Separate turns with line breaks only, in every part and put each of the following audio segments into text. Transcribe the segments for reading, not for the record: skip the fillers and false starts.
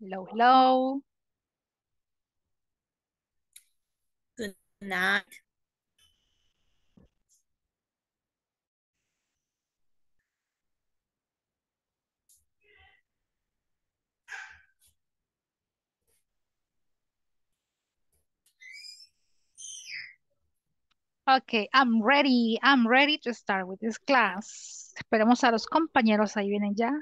Hello, hello.
Good night.
Okay, I'm ready. I'm ready to start with this class. Esperemos a los compañeros, ahí vienen ya.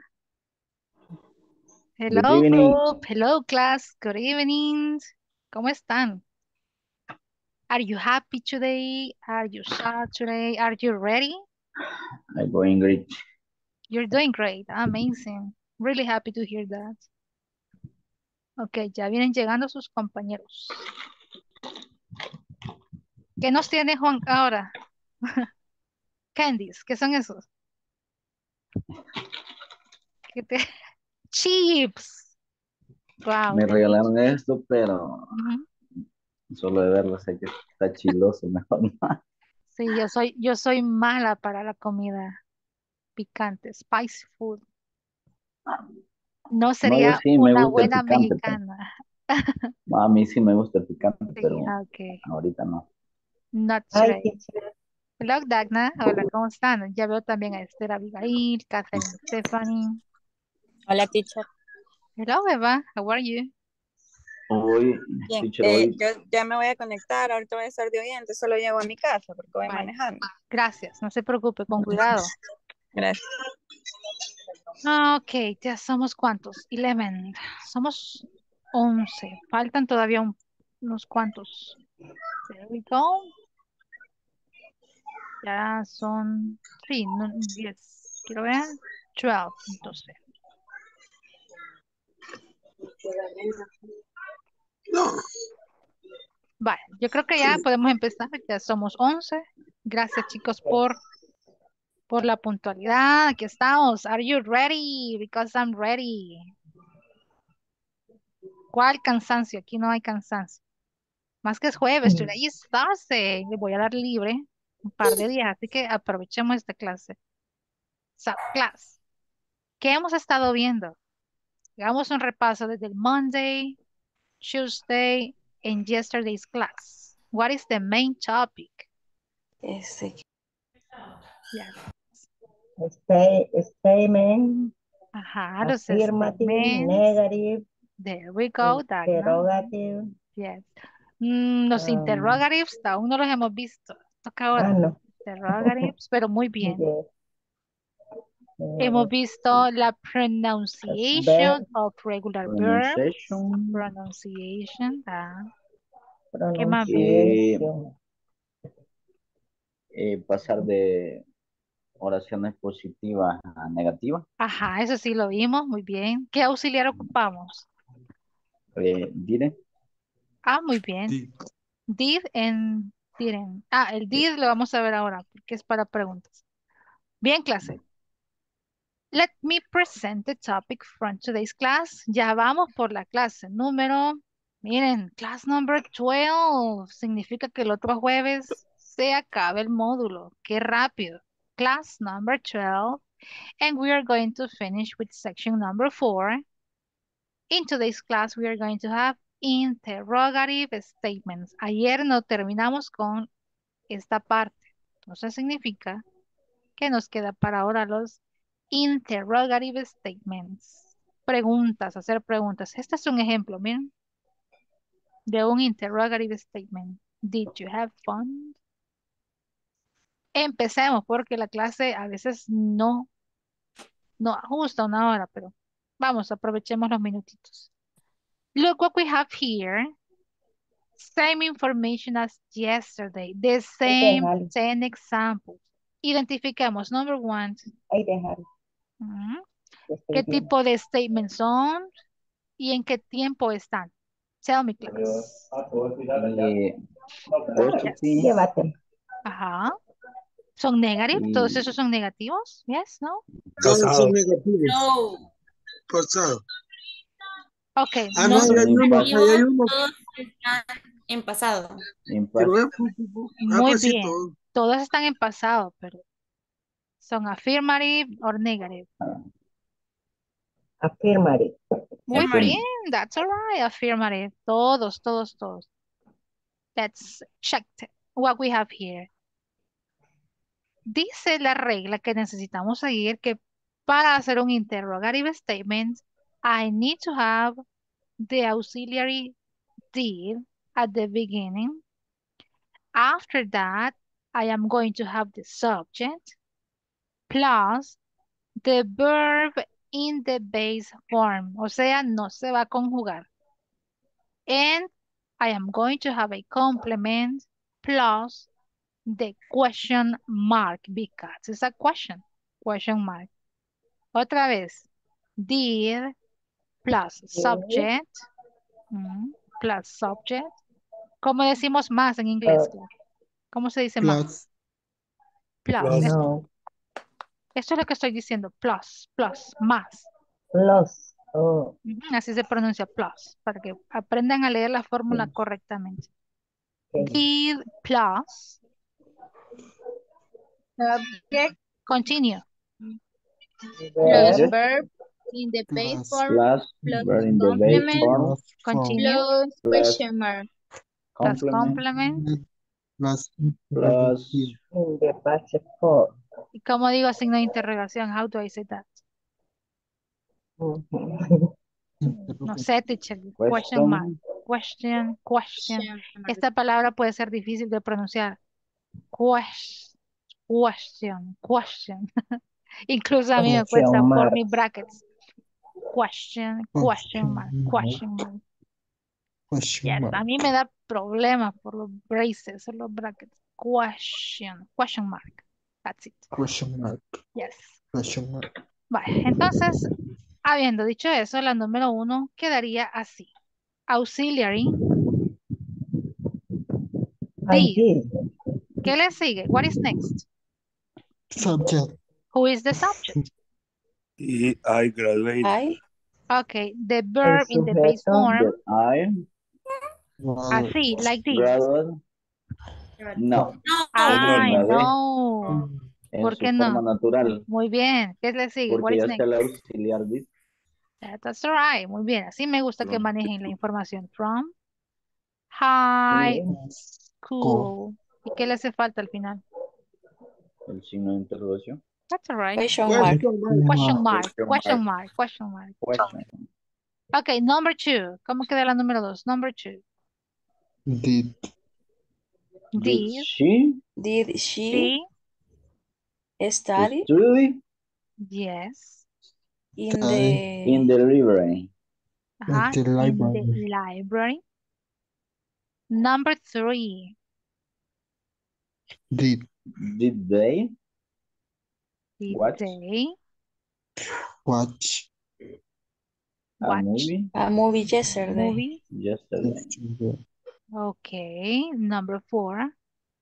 Good
Hello,
evening.
group. Hello, class. Good evening. ¿Cómo están? Are you happy today? Are you sad today? Are you ready?
I'm going great.
You're doing great. Amazing. Really happy to hear that. Ok, ya vienen llegando sus compañeros. ¿Qué nos tiene Juan ahora? Candies, ¿qué son esos? ¿Qué te... Chips. Wow,
Me
delicious.
regalaron esto, pero
Ujú.
solo de verlo sé que está chiloso, mejor no.
Sí, yo soy mala para la comida picante, spicy food. No
No, yo
sería
sí me
una
gusta el
buena
picante, pero
mexicana.
no, a mí sí me gusta el picante,
Sí,
pero
ok.
ahorita no.
Not
Hi,
today.
teacher.
Hello, Dagna. Hola, ¿cómo están? Ya veo también a Esther Abigail, Catherine Stephanie.
Hola, teacher.
Hello, Eva. How are you?
Hoy,
Bien,
teacher, hoy,
yo ya me voy a conectar, ahorita voy a estar de oyente, solo llego a mi casa porque voy
Bye.
manejando.
Gracias. No se preocupe, con cuidado.
Gracias.
Ok, ya somos ¿cuántos? 11. Somos 11. Faltan todavía unos cuantos. There we go. Ya son, sí, no, 10. Quiero ver. 12, entonces. Vale, yo creo que ya podemos empezar. Ya somos 11. Gracias, chicos, por la puntualidad. Aquí estamos. Are you ready? Because I'm ready. ¿Cuál cansancio? Aquí no hay cansancio. Más que es jueves, today is Thursday. Le voy a dar libre un par de días, así que aprovechemos esta clase. So, class, ¿qué hemos estado viendo? Hagamos un repaso desde el Monday, Tuesday, and yesterday's class. What is the main topic?
Ese.
Yes.
Statement,
Ajá, los
affirmative,
statements.
negative,
There we go, Dagna.
interrogative.
Yes. Los
Um,
interrogatives aún no los hemos visto. Toca ahora.
no.
Interrogatives, pero muy bien.
Yes.
Hemos
Uh,
visto la
verb,
pronunciation of regular verbs.
pronunciation,
Pronunciation. ¿Qué más vimos?
eh,
pronunciation,
pasar de oraciones positivas a negativas,
Ajá, eso sí lo vimos. Muy bien. ¿Qué auxiliar ocupamos?
dire,
Muy bien. Did and didn't. El did lo vamos a ver ahora porque es para preguntas. Bien, clase. Let me present the topic from today's class. Ya vamos por la clase número, miren, class number 12. Significa que el otro jueves se acaba el módulo. Qué rápido. Class number 12. And we are going to finish with section number 4. In today's class, we are going to have interrogative statements. Ayer no terminamos con esta parte. Entonces significa que nos queda para ahora los interrogative statements. Preguntas, hacer preguntas. Este es un ejemplo, miren, de un interrogative statement. Did you have fun? Empecemos porque la clase a veces no ajusta una hora, pero vamos, aprovechemos los minutitos. Look what we have here. Same information as yesterday. The
ahí
same
déjalo,
10 examples. Identifiquemos. Number one.
ahí déjalo,
Ujú.
que estoy
¿Qué
viendo.
tipo de statements son y en qué tiempo están? Tell me, class.
positive
Yes.
Llévatelo.
Ajá. ¿Son negative? ¿Todos
y
esos son negativos? Yes, no?
Todos son
Pasado,
negativos.
No,
Pasado.
Ok,
No,
no.
ahí hay uno, ahí hay
negativos,
uno.
todos están en pasado.
Quiero
impasse,
ver,
Muy
pues sí,
bien.
todo.
Todos están en pasado, pero son affirmative or negative.
Affirmative.
Muy
Affirmative.
bien, that's all right. Affirmative. Todos, todos, todos. Let's check what we have here. Dice la regla que necesitamos seguir que para hacer un interrogative statement, I need to have the auxiliary did at the beginning. After that, I am going to have the subject plus the verb in the base form. O sea, no se va a conjugar. And I am going to have a complement plus the question mark because it's a question mark. Otra vez, did plus subject, plus subject. ¿Cómo decimos más en inglés,
Uh,
Claire? ¿Cómo se dice más? Plus.
Plus.
no.
Esto es lo que estoy diciendo, plus, más.
Plus. Oh,
Así se pronuncia plus, para que aprendan a leer la fórmula correctamente.
okay.
Did plus,
Subject
continue.
plus
Subject
verb in the base
Plus.
form
plus
plus
verb in the base
complement
form
Continue.
plus
plus
question mark.
Plus
complement
complement.
Plus.
plus
In the past form.
¿Y cómo digo signo de interrogación? How do I say that?
Mhm.
No sé, teacher. Question mark. Question.
Question mark.
Esta palabra puede ser difícil de pronunciar. Question. Incluso a mí me cuesta
Question
por
mark.
mis brackets. Question mark.
Question
Yes,
mark.
a mí me da problemas por los braces o los brackets. Question mark. That's it.
Question mark.
Yes.
Question mark.
Vale, entonces, habiendo dicho eso, la número 1 quedaría así. Auxiliary,
I
did.
did.
¿Qué le sigue? What is next?
Subject.
Who is the subject?
I graduated.
I.
Okay, the
El
verb in the base
sujeto.
form.
that I
Así, like this.
graduate. No,
Ay,
la D
no.
en
¿Por
su
qué
forma
no?
natural,
Muy bien. ¿Qué le sigue? What
porque
is
ya está
next?
el auxiliar did.
That's all right. Muy bien. Así me gusta que
From.
manejen la información. From high
Sí.
school. ¿Y qué le hace falta al final?
El signo de interrogación.
That's all right.
Question mark.
Question mark.
Question
Question mark.
Question.
Okay, number 2. ¿Cómo queda la número 2? Number 2.
Did.
Did
Did
she
Did she
Study.
study
yes.
in
in
the
the library?
Ajá.
The
In
library.
the library. Number 3.
Did.
Did they
Did
watch
they
Watch.
a
watch
movie
a movie yesterday?
movie?
yesterday?
Okay. Number 4.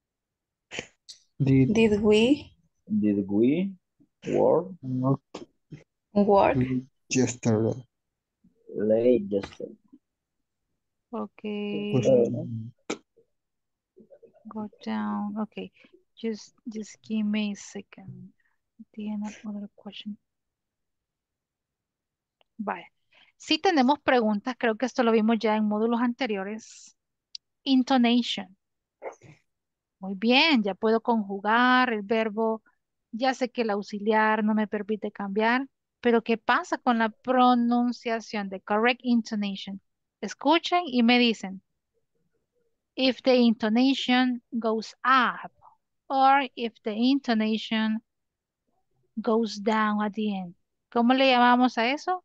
Did.
Did we
Did we work
Not
work
yesterday.
late yesterday?
Okay.
Question.
Go down. Okay. Just give me a second. Tiene other question. Vale. Si tenemos preguntas, creo que esto lo vimos ya en módulos anteriores. Intonation. Muy bien, ya puedo conjugar el verbo. Ya sé que el auxiliar no me permite cambiar, pero ¿qué pasa con la pronunciación de correct intonation? Escuchen y me dicen, if the intonation goes up or if the intonation goes down at the end. ¿Cómo le llamamos a eso?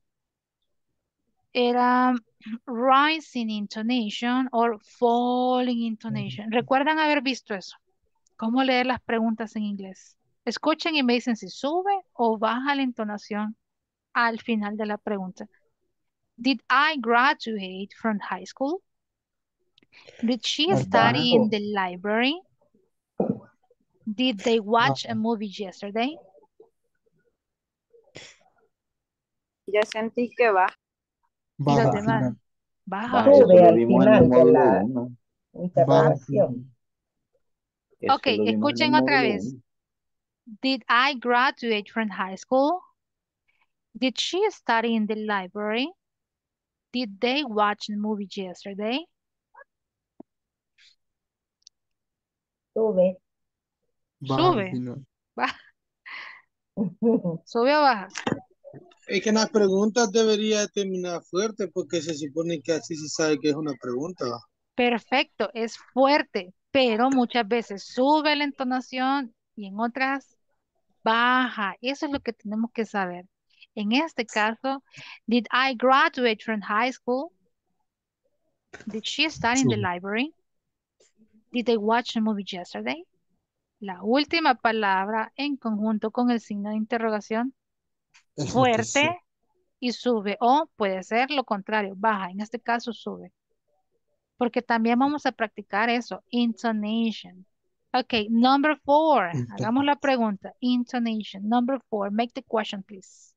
Era rising intonation or falling intonation. ¿Recuerdan haber visto eso? ¿Cómo leer las preguntas en inglés? Escuchen y me dicen si sube o baja la entonación al final de la pregunta. Did I graduate from high school? Did she study in the library? Did they watch a movie yesterday?
Ya sentí que va.
Y los
Baja
demás,
final.
baja.
Eso
Sube
lo
al
vimos en el
final de
módulo
la
1.
Baja
interrogación.
Eso
Ok,
lo vimos en el
escuchen otra
módulo
vez.
1.
Did I graduate from high school? Did she study in the library? Did they watch the movie yesterday?
Sube.
Baja al
Sube.
final.
Sube o baja.
Es que en las preguntas debería terminar fuerte porque se supone que así se sabe que es una pregunta.
Perfecto, es fuerte, pero muchas veces sube la entonación y en otras baja. Eso es lo que tenemos que saber. En este caso, did I graduate from high school? Did she study in the
Sube.
library? Did they watch the movie yesterday? La última palabra en conjunto con el signo de interrogación,
Es la que sube.
fuerte y sube. O puede ser lo contrario, baja. En este caso, sube. Porque también vamos a practicar eso, intonation. Ok, number 4. Hagamos la pregunta. Intonation. Number 4. Make the question, please.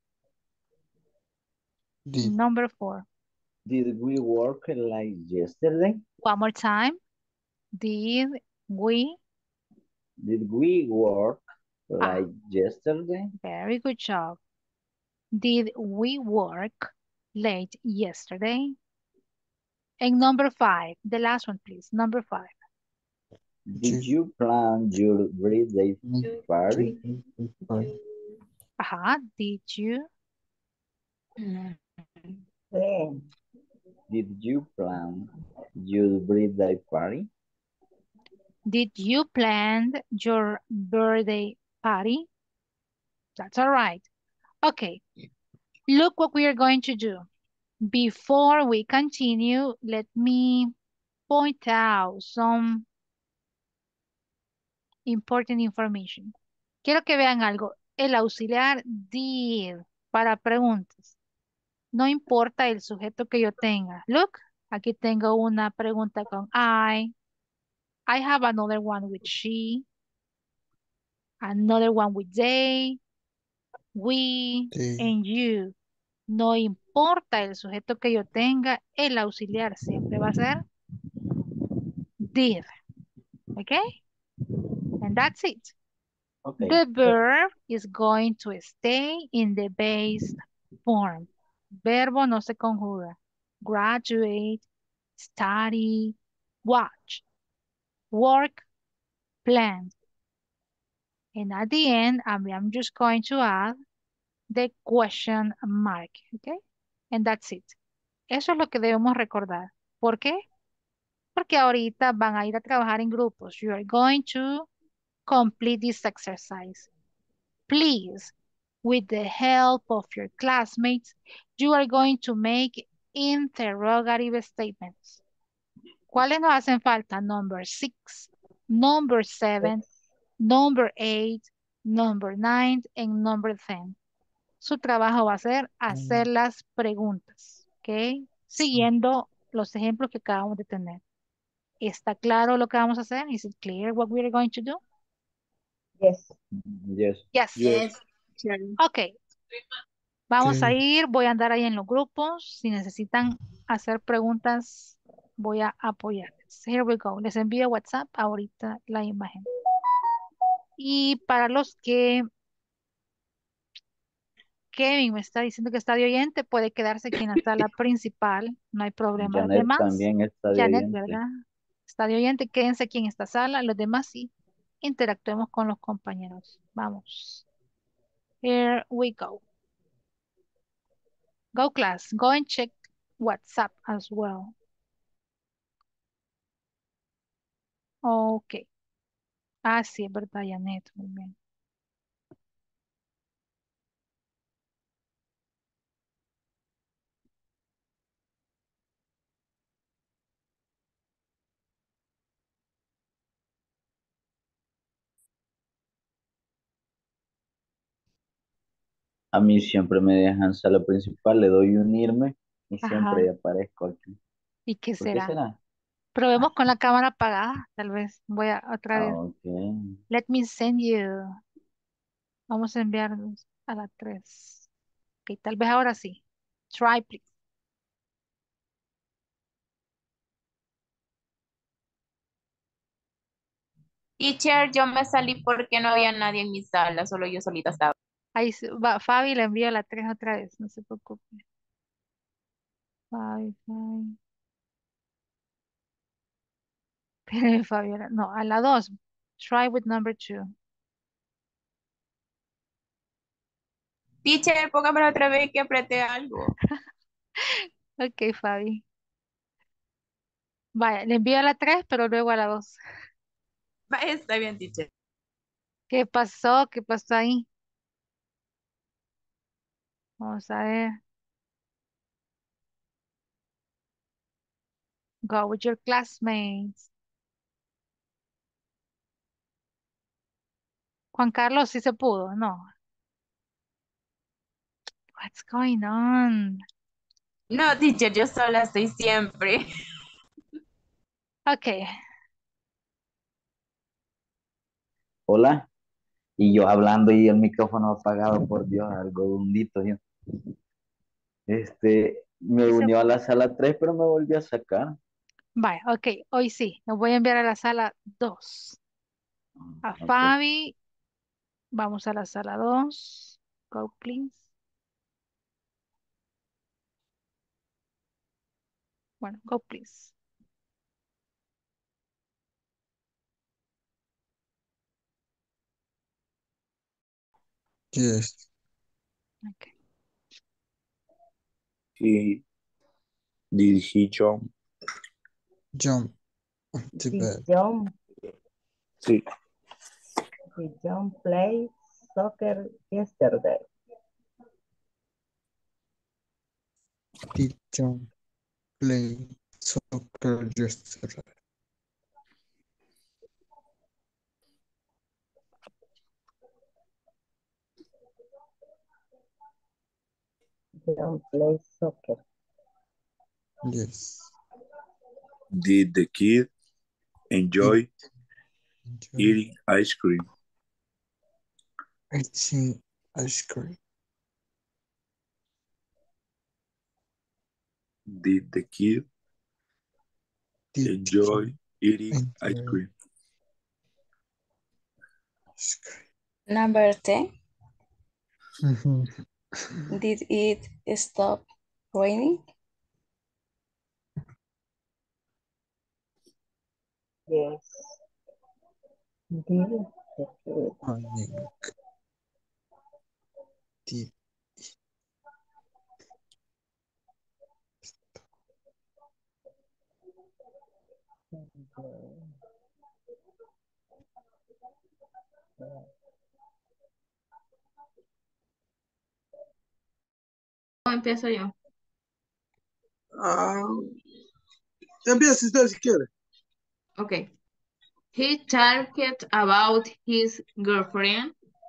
Did,
Number 4.
Did we work like yesterday?
One more time. Did we?
Did we work
Ah,
like yesterday?
very good job. Did we work late yesterday? And number 5. The last one, please. Number 5.
Did you plan your birthday party?
Ajá. Did you?
Bien.
Did you plan your birthday party?
Did you plan your birthday party? That's all right. Okay. Look what we are going to do. Before we continue, let me point out some important information. Quiero que vean algo. El auxiliar did para preguntas. No importa el sujeto que yo tenga. Look, aquí tengo una pregunta con I. I have another one with she. Another one with they, we,
they,
and you. No importa el sujeto que yo tenga, el auxiliar siempre va a ser did. Okay? And that's it.
Okay.
The verb is going to stay in the base form. Verbo no se conjuga. Graduate, study, watch, work, plan. And at the end, I'm just going to add the question mark. Okay? And that's it. Eso es lo que debemos recordar. ¿Por qué? Porque ahorita van a ir a trabajar en grupos. You are going to complete this exercise. Please, with the help of your classmates, you are going to make interrogative statements. ¿Cuáles nos hacen falta? Number 6, number 7, number 8, number 9, and number 10. Su trabajo va a ser hacer las preguntas, ¿ok? Siguiendo los ejemplos que acabamos de tener. ¿Está claro lo que vamos a hacer? Is it clear what we are going to do?
Yes.
Yes.
Yes.
Yes.
Ok. Vamos a
Okay.
ir, voy a andar ahí en los grupos. Si necesitan hacer preguntas, voy a apoyarles. Here we go. Les envío WhatsApp ahorita la imagen. Y para los que Kevin me está diciendo que está de oyente, puede quedarse aquí en la sala principal, no hay problema. Los
Janet
demás,
también está de
Janet,
oyente.
¿verdad? Está de oyente, quédense aquí en esta sala. Los demás sí, interactuemos con los compañeros. Vamos. Here we go. Go class, go and check WhatsApp as well. Ok. Ah, sí, es verdad, Janet, muy bien.
A mí siempre me dejan sala principal, le doy unirme y
Ajá.
siempre aparezco aquí.
¿Y qué
¿Por qué
será?
será?
Probemos con la cámara apagada, tal vez. Voy a otra
Ah,
vez.
ok.
Let me send you. Vamos a enviarnos a la 3. Ok, tal vez ahora sí. Try, please.
Teacher, yo me salí porque no había nadie en mi sala, solo yo solita estaba.
Ahí va, Fabi le envío la 3 otra vez, no se preocupe. Fabi, Fabi. Espérame, Fabiola. No, a la 2. Try with number 2.
Teacher, póngame otra vez que apreté algo.
Ok, Fabi. Vaya, le envío a la 3, pero luego a la 2.
Va, está bien, teacher.
¿Qué pasó? ¿Qué pasó ahí? Vamos a ver. Go with your classmates. Juan Carlos, sí se pudo, no. What's going on?
No, teacher, yo sola estoy siempre.
Ok,
Hola. Y yo hablando y el micrófono apagado, por Dios, algo hundito yo. Me
sí se
unió a
pudo.
la sala 3 pero me volvió a sacar.
Vaya, ok, hoy sí. Lo voy a enviar a la sala 2. A
Ok.
Fabi, vamos a la sala 2. Go, please. Bueno, go, please.
Yes.
Ok.
He, did he jump?
Jump to
Did
bed.
John,
Sí.
did John play soccer yesterday?
Did John play soccer yesterday?
John play soccer.
Yes.
Did the kid enjoy
Enjoy
eating ice cream?
eating ice cream.
Did the kid
Did
enjoy eating ice
enjoy
cream?
ice cream?
Number 10.
Mhm.
Did it stop raining?
Yes. Did the kid
Running. Did
enjoy?
¿O empiezo yo?
Ah, empieza usted si quiere.
Okay. He talked about his girlfriend.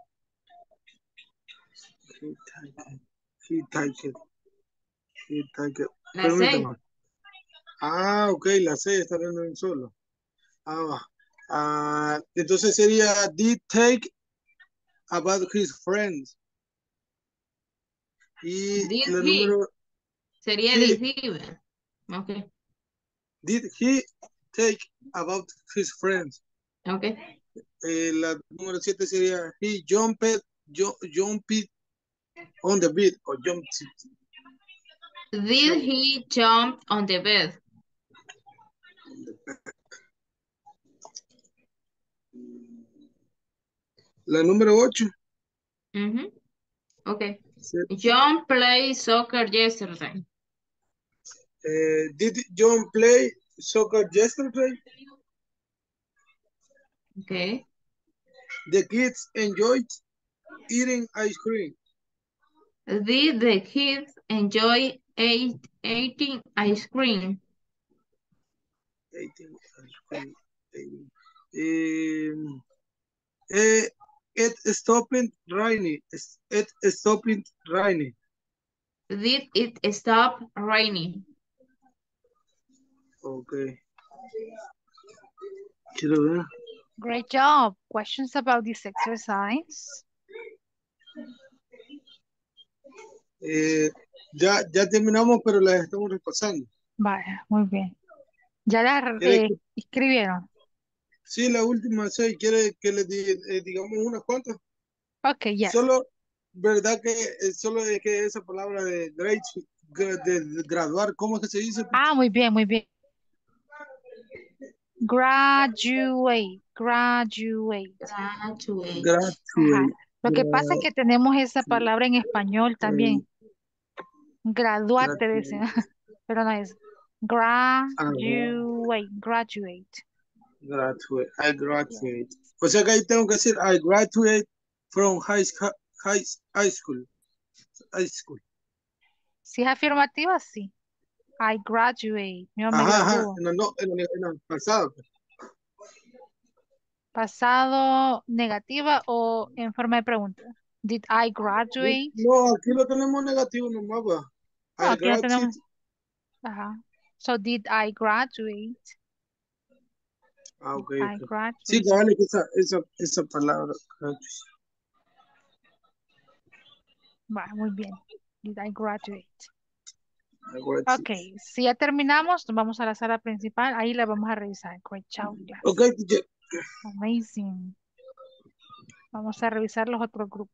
He typed it. He typed it. He typed it.
La 6.
Permítame. Ah, ok, la C está hablando en solo. Ah, va. Entonces sería did take about his friends. Y
Did
la
he?
número
Sería
he,
did he. Okay.
did he take about his friends.
Okay.
La número 7 sería he jumped on the bed o jumped.
Did he jump on the bed?
La número 8.
Mhm. Okay. John played soccer yesterday.
Did John play soccer yesterday?
Okay.
The kids enjoyed eating ice cream.
Did the kids enjoy eating ice cream?
Eating ice cream. It stopped raining. It stopped raining.
Did it stop raining?
Okay. Quiero ver.
Great job. Questions about this exercise?
Ya terminamos, pero las estamos repasando.
Vaya, muy bien. ¿Ya la
¿Quiere
escribieron?
sí, la última 6. ¿Quiere que le digamos unas cuantas?
Ok, yes.
Solo ¿verdad que solo es que esa palabra de de graduar, ¿cómo es que se dice?
Ah, muy bien, muy bien. Graduate, graduate.
Graduate.
Ajá.
Graduate.
Lo que pasa es que tenemos esa palabra en español también. Graduate, decía. Pero no es. Graduate, graduate.
Graduate. I graduate. O sea que ahí tengo que decir I graduate from high school. High school.
Si es afirmativa, sí. I graduate. Yo me
Ajá.
gradúo.
No, en el pasado.
Pasado negativa o en forma de pregunta. Did I graduate?
No, aquí lo tenemos negativo nomás, va.
No,
I
aquí no
graduate.
tenemos. Ajá. So did I graduate?
Ah, ok,
I
ok. Sí,
graduate.
vale, que esa palabra.
Va, muy bien. Did I graduate?
I graduate.
Ok, si ya terminamos, nos vamos a la sala principal. Ahí la vamos a revisar. Great job, class.
Ok, teacher.
Amazing. Vamos a revisar los otros grupos.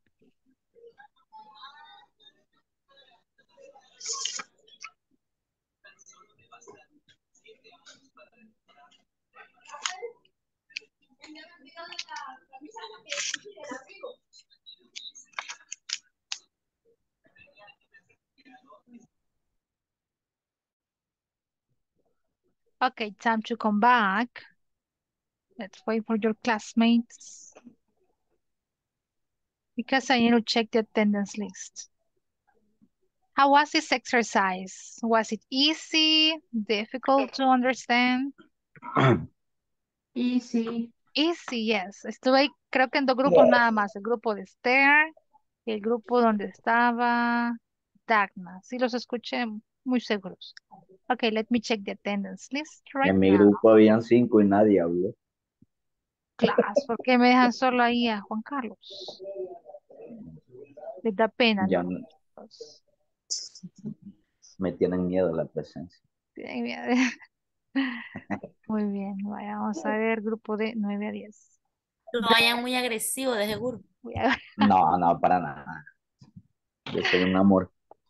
Okay, time to come back. Let's wait for your classmates. Because I need to check the attendance list. How was this exercise? Was it easy? Difficult to understand?
Easy.
Easy, yes. Estuve ahí, creo que en dos grupos nada más. El grupo de Esther y el grupo donde estaba Dagna. Sí, los escuché muy seguros. Okay, let me check the attendance list right
En mi
now.
grupo habían 5 y nadie habló.
Class, ¿por qué me dejan solo ahí a Juan Carlos? Les da pena,
Ya
¿no?
no-
Pues,
me tienen miedo la presencia.
tienen miedo. Muy bien, vaya, vamos a ver, grupo de 9 a 10.
No vayan muy agresivos, de seguro.
Voy a ver.
No, no, para nada. Yo soy un amor.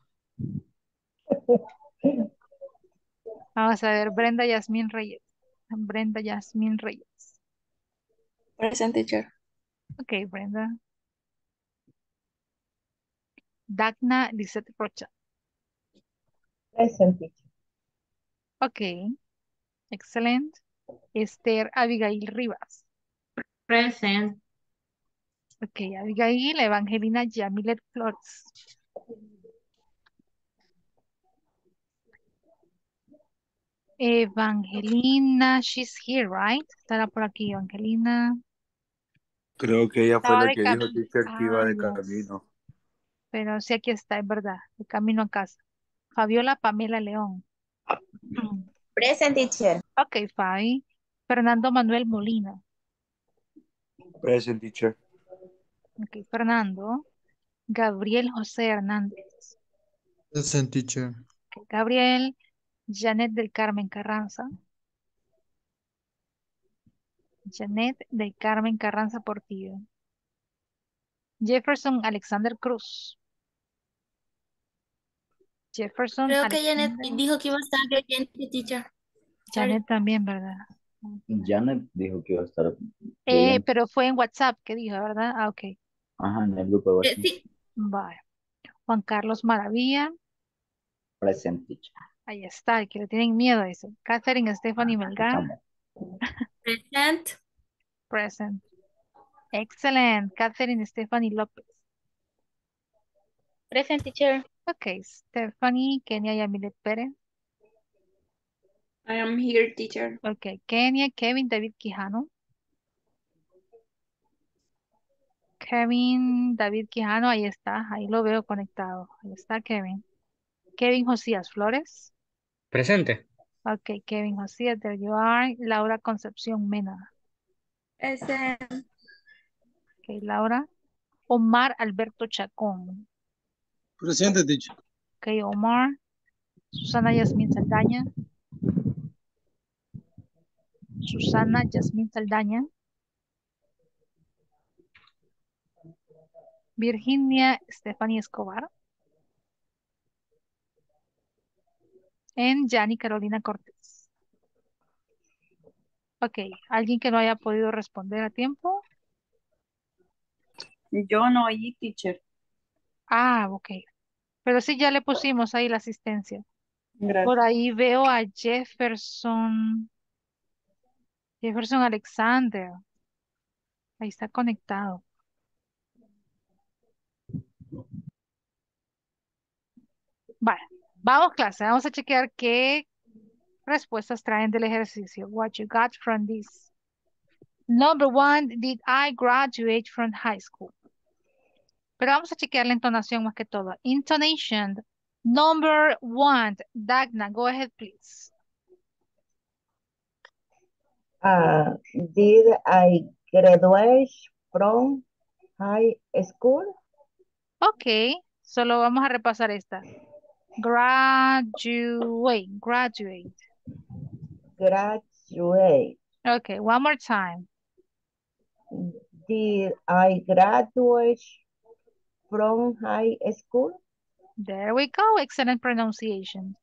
Vamos a ver, Brenda Yasmín Reyes. Brenda Yasmín Reyes.
Present, teacher.
Ok, Brenda. Dagna Lizette Rocha.
Present, teacher.
Ok, excelente. Esther Abigail Rivas.
Present.
Ok, Abigail Evangelina Yamilet Flores. Evangelina, she's here, right? Estará por aquí, Evangelina.
Creo que ella fue
Estaba
la
de
que dijo,
camino.
teacher, que iba
Ah,
de
yes.
camino.
Pero sí, aquí está, es verdad. De camino a casa. Fabiola Pamela León.
Present, teacher.
Ok, Fabi. Fernando Manuel Molina.
Present, teacher.
Ok, Fernando. Gabriel José Hernández.
Present teacher.
Ok, Gabriel. Janet del Carmen Carranza. Janet del Carmen Carranza Portillo. Jefferson Alexander Cruz. Jefferson
Creo que Janet
Alexander.
dijo que iba a estar creyente, teacher. Sorry.
Janet también, ¿verdad?
Janet dijo que iba a estar bien.
Pero fue en WhatsApp que dijo, ¿verdad? Ah, ok.
Ajá, en el grupo de WhatsApp.
Sí.
Vale. Juan Carlos Maravilla.
Present teacher.
Ahí está, el que le tienen miedo, dice. Catherine Stephanie
Aquí
Melgar.
estamos.
Present.
Present. Excellent. Catherine Stephanie López.
Present, teacher.
Ok, Stephanie Kenia Yamilet Pérez.
I am here, teacher.
Ok, Kenia Kevin David Quijano. Kevin David Quijano, ahí está, ahí lo veo conectado. Ahí está Kevin. Kevin Josías Flores.
Presente.
Ok, Kevin Josías, there you are. Laura Concepción Mena.
Present.
Ok, Laura. Omar Alberto Chacón.
Presente, teacher.
Ok, Omar. Susana Yasmín Saldaña. Susana Yasmín Saldaña. Virginia Stephanie Escobar. En Yanni Carolina Cortés. Ok, ¿alguien que no haya podido responder a tiempo?
Yo no oí, teacher.
Ah, ok. Pero sí, ya le pusimos ahí la asistencia. Por
Gracias.
ahí veo a Jefferson. Jefferson Alexander. Ahí está conectado. Vale, vamos clase. Vamos a chequear qué respuestas traen del ejercicio. What you got from this. Number 1, did I graduate from high school? Pero vamos a chequear la entonación más que todo. Intonation. Number 1, Dagna, go ahead, please.
Did I graduate from high school?
Ok, solo vamos a repasar esta. Graduate, graduate.
Graduate.
Okay, one more time.
Did I graduate from high school?
There we go, excellent pronunciation.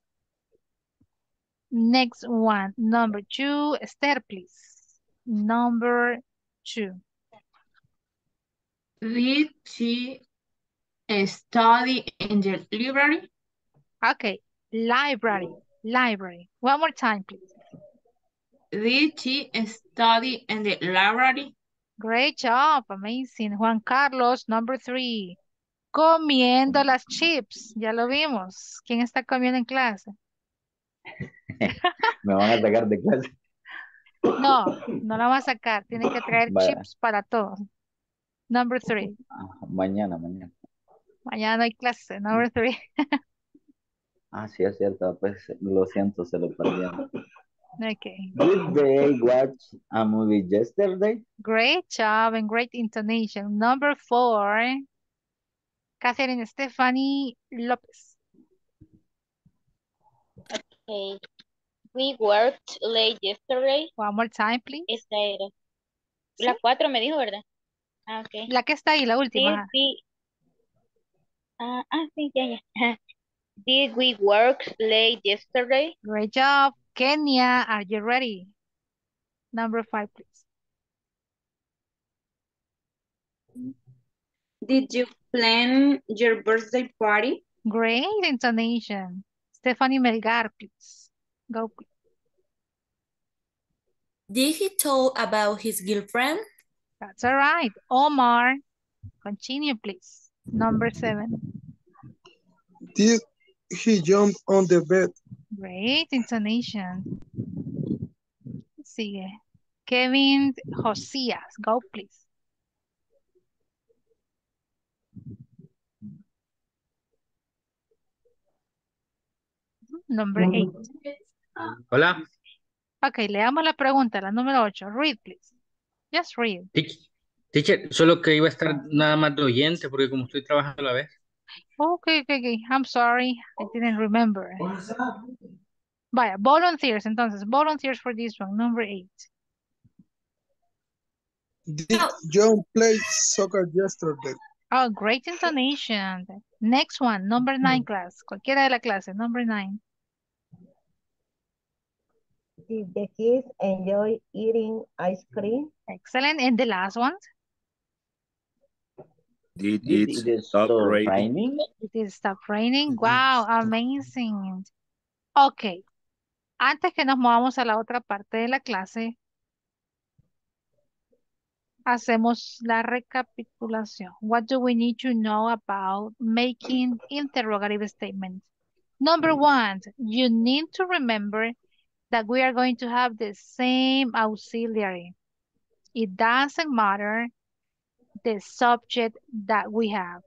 Next one, number 2, Esther, please. Number 2.
Did she study in the library?
Okay, library, library. One more time, please.
Did she study in the library?
Great job, amazing. Juan Carlos, number 3. Comiendo las chips, ya lo vimos. ¿Quién está comiendo en clase?
Me van a sacar de clase.
No, no la va a sacar. Tiene que traer
Vaya.
chips para todos. Number 3.
Mañana.
Mañana no hay clase. Number 3.
Ah, sí, es cierto. Pues lo siento, se lo perdieron.
Okay.
Did they watch a movie yesterday?
Great job and great intonation. Number 4. Catherine Stephanie Lopez.
Okay. We worked late yesterday.
One more time, please.
Esta era.
¿Sí?
La 4 me dijo, ¿verdad? Ah, ok.
La que está ahí, la última.
Sí, ya. Did we work late yesterday?
Great job. Kenya, are you ready? Number 5, please.
Did you plan your birthday party?
Great intonation. Stephanie Melgar, please. Go, please.
Did he talk about his girlfriend?
That's all right. Omar, continue, please. Number 7.
Did he jump on the bed?
Great intonation. Sigue. Kevin Josías, go, please. Number 8.
Hola.
Ok, leamos la pregunta, la número 8. Read, please. Just read.
Teacher, solo que iba a estar nada más de oyente porque como estoy trabajando a la vez.
Okay. I'm sorry. I didn't remember. Vaya, volunteers, entonces. Volunteers for this one. Number 8.
Did John play soccer yesterday?
Oh, great intonation. Next one, number 9 class. Cualquiera de la clase, number 9.
Did the kids enjoy eating ice cream?
Excellent. And the last one?
Did
Did
it
it
stop
stop
raining?
raining?
Did it stop raining? Wow, amazing. Ok. Antes que nos movamos a la otra parte de la clase, hacemos la recapitulación. What do we need to know about making interrogative statements? Number 1, you need to remember that we are going to have the same auxiliary. It doesn't matter the subject that we have.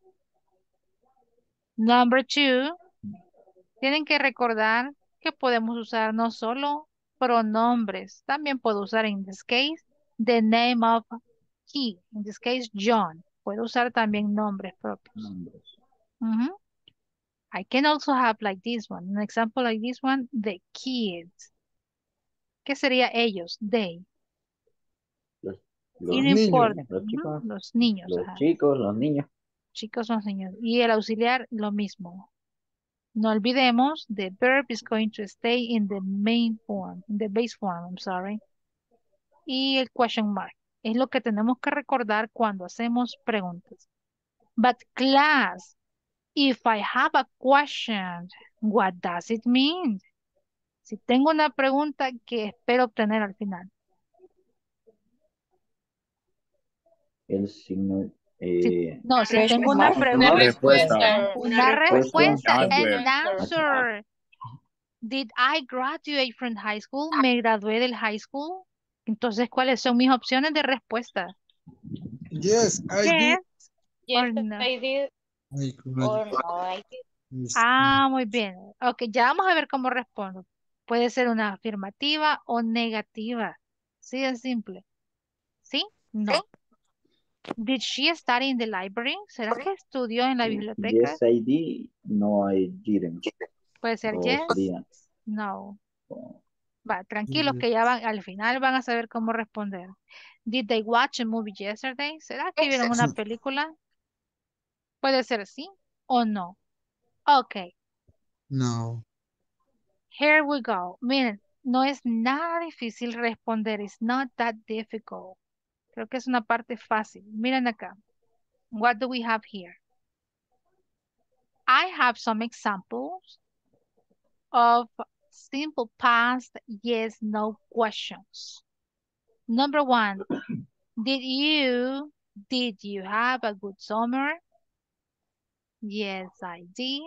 Number 2, tienen que recordar que podemos usar no solo pronombres, también puedo usar in this case the name of he, in this case John. Puedo usar también nombres propios.
Nombres.
I can also have like this one, an example like this one, the kids. ¿Qué sería ellos? They.
Los
Y no
niños.
importa,
los chicos.
los niños.
Los
Ajá.
chicos, los niños.
chicos o señores. Y el auxiliar, lo mismo. No olvidemos, the verb is going to stay in the main form, in the base form, I'm sorry. Y el question mark. Es lo que tenemos que recordar cuando hacemos preguntas. But class, if I have a question, what does it mean? Si tengo una pregunta que espero obtener al final.
El signo.
No, si tengo
Question
una
mark.
pregunta,
Respuesta.
una respuesta,
Answer.
an answer. Did I graduate from high school? ¿Me gradué del high school? Entonces, ¿cuáles son mis opciones de respuesta?
Yes, I did.
Yes or
Yes,
no?
I did.
I
Or
graduate.
no, I did.
Ah, muy bien. Ok, ya vamos a ver cómo respondo. Puede ser una afirmativa o negativa. Sí, es simple. ¿Sí? No. Did she study in the library? ¿Será que estudió en la biblioteca?
Yes, I did. No, I didn't.
Puede ser
O
yes.
sería.
No.
o-
Va, tranquilos que ya van, al final van a saber cómo responder. Did they watch a movie yesterday? ¿Será que vieron una película? Puede ser sí o no. Ok,
No.
here we go. Miren, no es nada difícil responder. It's not that difficult. Creo que es una parte fácil. Miren acá. What do we have here? I have some examples of simple past yes, no questions. Number one, did you have a good summer? Yes, I did.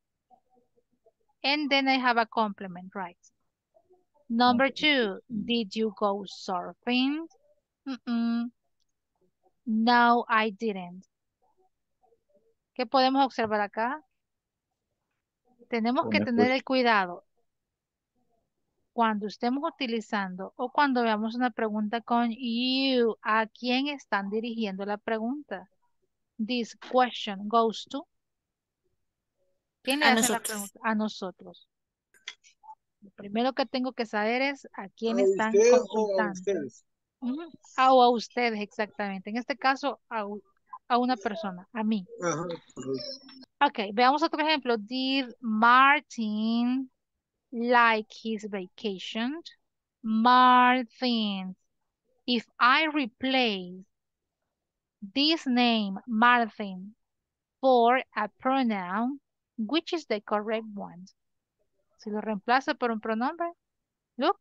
And then I have a complement, right? Number two, did you go surfing? Mm-mm. No, I didn't. ¿Qué podemos observar acá? Tenemos que
Una
tener el
cuestión.
cuidado cuando estemos utilizando o cuando veamos una pregunta con you, ¿a quién están dirigiendo la pregunta? This question goes to. ¿Quién le
A
hace la
nosotros.
pregunta? A nosotros. Lo primero que tengo que saber es a quién
¿A
están
usted o a
consultando.
ustedes?
Ujú. O a ustedes, exactamente. En este caso, a una persona, a mí.
Ajá, correcto.
Ok, veamos otro ejemplo. Did Martin like his vacation? Martin. If I replace this name, Martin, for a pronoun, which is the correct one? Si lo reemplazo por un pronombre, look,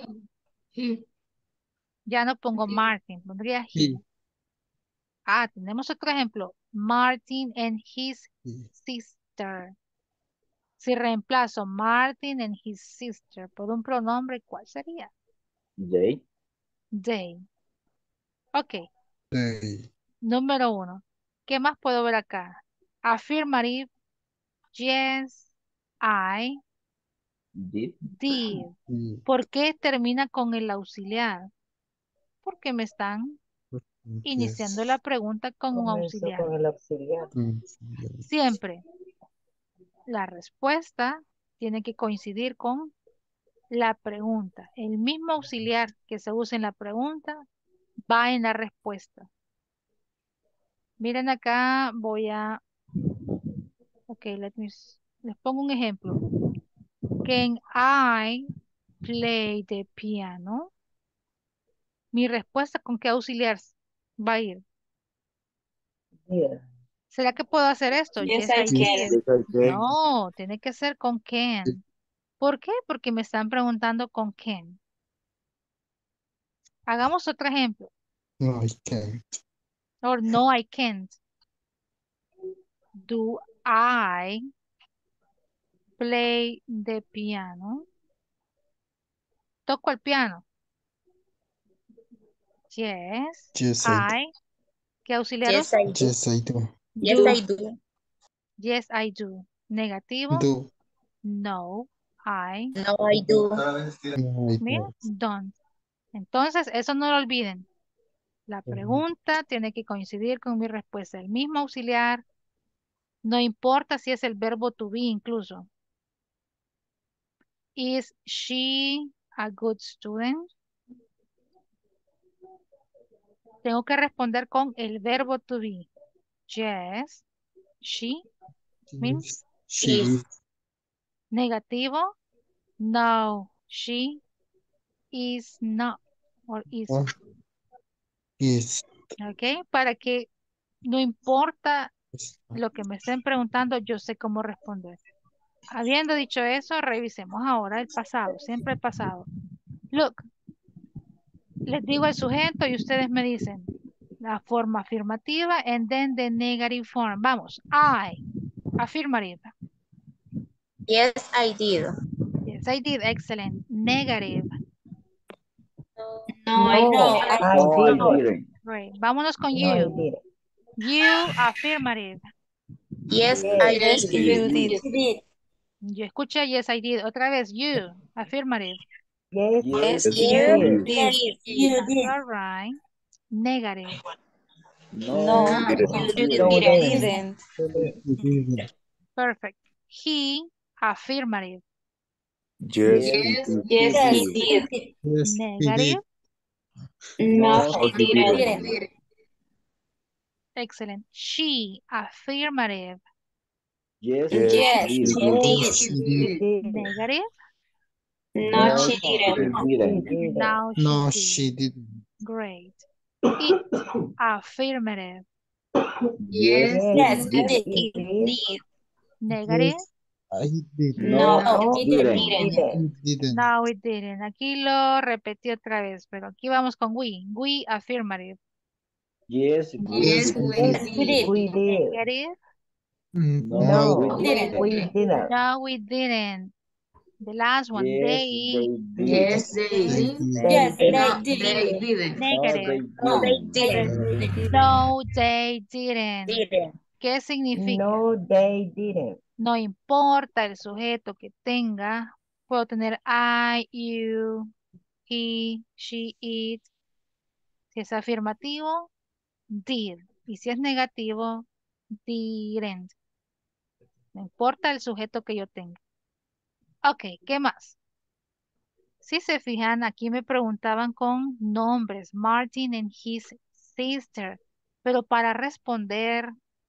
ya no pongo Martin, pondría he.
He.
Ah, tenemos otro ejemplo. Martin and his
He.
sister. Si reemplazo Martin and his sister por un pronombre, ¿cuál sería?
They.
They. Ok,
They.
número uno. ¿Qué más puedo ver acá? Affirmative. Yes, I
Did.
did.
He.
¿Por qué termina con el auxiliar? Porque me están iniciando la
Yes.
pregunta con un
Comenzó
auxiliar.
con el auxiliar.
Siempre la respuesta tiene que coincidir con la pregunta. El mismo auxiliar que se usa en la pregunta va en la respuesta. Miren acá, ok, les pongo un ejemplo. Can I play the piano? Mi respuesta con qué auxiliar va a ir.
Did.
¿Será que puedo hacer esto?
Yes,
Yes,
I
I
can.
did.
Yes, I can.
No, tiene que ser con
Yes.
can. ¿Por qué? Porque me están preguntando con can. Hagamos otro ejemplo.
No, I can't.
Or no, I can't. Do I play the piano? Toco el piano. Yes.
Yes, I do.
I. ¿Qué auxiliar
Yes,
uso?
I do.
Yes, I do.
Yes,
Do.
I do.
Yes, I do. Negativo.
Do.
No, I.
No, I do.
No, I
Mira,
don't.
don't. Entonces, eso no lo olviden. La pregunta tiene que coincidir con mi respuesta. El mismo auxiliar. No importa si es el verbo to be incluso. Is she a good student? Tengo que responder con el verbo to be. Yes. She means
She
Is.
is.
negativo. No, she is not or
Or
isn't.
is.
¿Ok? Para que no importa lo que me estén preguntando, yo sé cómo responder. Habiendo dicho eso, revisemos ahora el pasado, siempre el pasado. Look, les digo el sujeto y ustedes me dicen la forma afirmativa and then the negative form. Vamos, I, affirmative.
Yes, I did.
Yes, I did, excellent. Negative,
No, I
No,
didn't.
I
No, I
didn't.
didn't.
great. Vámonos con
No, I
you.
didn't.
You, affirmative.
Yes,
Yes,
I
Yes,
did.
you did.
Yo escuché, yes, I did. Otra vez, you, affirmative.
yes,
Yes,
Yes,
you
you
did.
did.
You did.
All right. Negative.
no,
No,
you
You
didn't.
No,
didn't.
didn't.
You didn't.
You didn't.
Perfect. He, affirmative.
Yes,
Yes,
he did.
Yes,
he
he
did.
did.
Yes, he
Negative.
did.
No,
No,
she
he
didn't.
didn't.
Excellent. She, affirmative.
yes,
Yes,
Yes,
he
he
did.
she
did.
did.
Yes, he
You
did.
did.
Negative.
No,
No,
she
she
didn't.
didn't.
She didn't.
Now she
No,
did.
she didn't.
Great. It, affirmative.
Yes,
Yes,
it did.
it did.
Negative.
Yes, I did.
No,
No,
it
it
didn't.
didn't.
It didn't.
No, it didn't. Aquí lo repetí otra vez, pero aquí vamos con we. We, affirmative.
Yes, we
Yes,
did.
Yes,
we did.
we did.
Negative.
No,
No,
No,
we didn't.
we didn't.
No, we didn't. The last one.
Yes,
They
they did.
Yes, they
they
did.
did.
Yes,
They
they
did.
did.
Didn't.
No, they
negative.
No, they
didn't.
didn't.
No, they didn't.
Didn't.
¿Qué significa?
No, they didn't.
No importa el sujeto que tenga. Puedo tener I, you, he, she, it. Si es afirmativo, did. Y si es negativo, didn't. No importa el sujeto que yo tenga. Ok, ¿qué más? Si se fijan, aquí me preguntaban con nombres. Martin and his sister. Pero para responder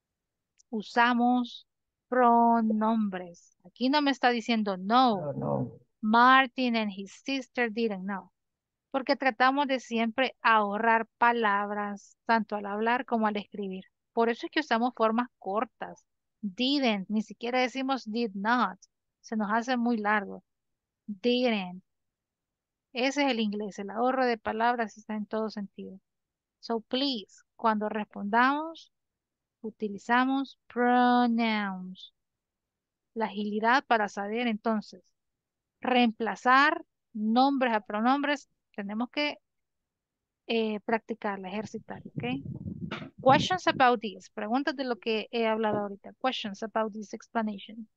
usamos pronombres. Aquí no me está diciendo no.
No, no.
Martin and his sister didn't know. Porque tratamos de siempre ahorrar palabras, tanto al hablar como al escribir. Por eso es que usamos formas cortas. Didn't, ni siquiera decimos did not. Se nos hace muy largo. Didn't. Ese es el inglés. El ahorro de palabras está en todo sentido. So please, cuando respondamos, utilizamos pronouns. La agilidad para saber entonces reemplazar nombres a pronombres, tenemos que practicarla, ejercitar, ¿ok? Questions about this. Preguntas de lo que he hablado ahorita. Questions about this explanation.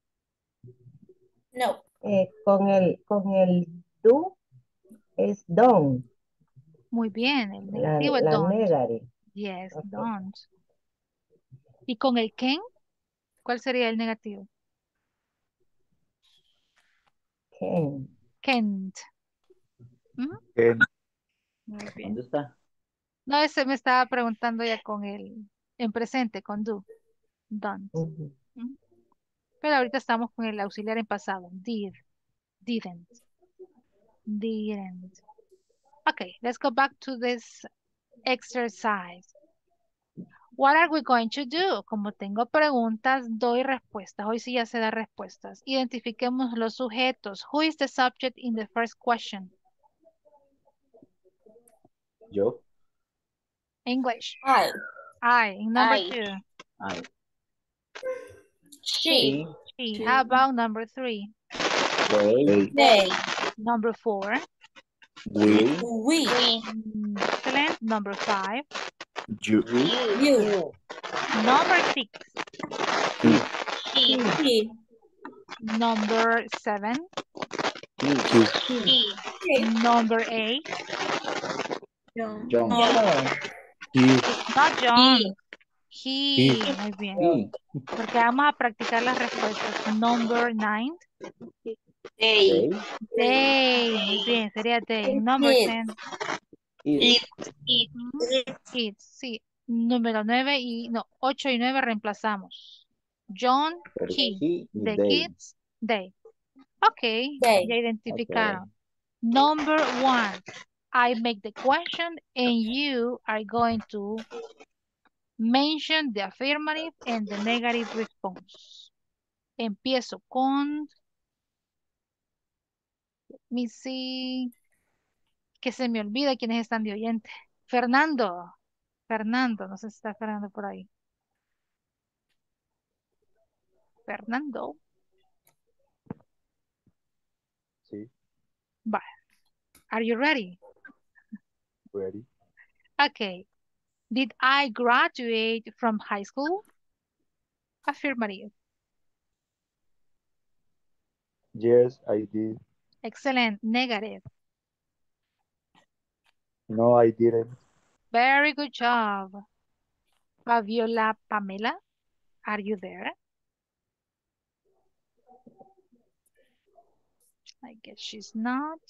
No.
Con el do es don't.
Muy bien, el
La,
negativo es
la
don't.
negative.
Yes,
Ok.
don't. ¿Y con el can? ¿Cuál sería el negativo?
Can.
Can't. ¿Mm? Muy bien.
¿Dónde está?
No, ese me estaba preguntando ya con el en presente, con do. Don't.
Ujú.
¿Mm? Pero ahorita estamos con el auxiliar en pasado. Did. Didn't. Didn't. Okay, let's go back to this exercise. What are we going to do? Como tengo preguntas, doy respuestas. Hoy sí ya se da respuestas. Identifiquemos los sujetos. Who is the subject in the first question?
Yo.
English.
I.
In number
I.
2.
I.
She.
She. How about number 3?
They.
They.
Number 4.
We.
We.
Excellent. Number 5.
You.
You.
Number 6.
He.
Number 7.
He.
Number 8.
John.
He.
Not John. He. Muy bien.
He.
Porque vamos a practicar las respuestas. Number 9.
They.
They. Muy bien. Sería they. Number
It.
10.
It.
It. Sí. Número 9 y no, 8 y 9 reemplazamos. John,
Pero
he.
he y
The
they.
kids, they. Ok,
They.
ya
Ok.
identificaron. Number 1. I make the question and you are going to mention the affirmative and the negative response. Empiezo con, let me see, que se me olvida quiénes están de oyente. Fernando. Fernando, no sé si está Fernando por ahí. Fernando.
Sí.
Bye. Are you ready?
Ready.
Okay. Did I graduate from high school? Affirmative.
Yes, I did.
Excellent. Negative.
No, I didn't.
Very good job. Fabiola Pamela, are you there? I guess she's not.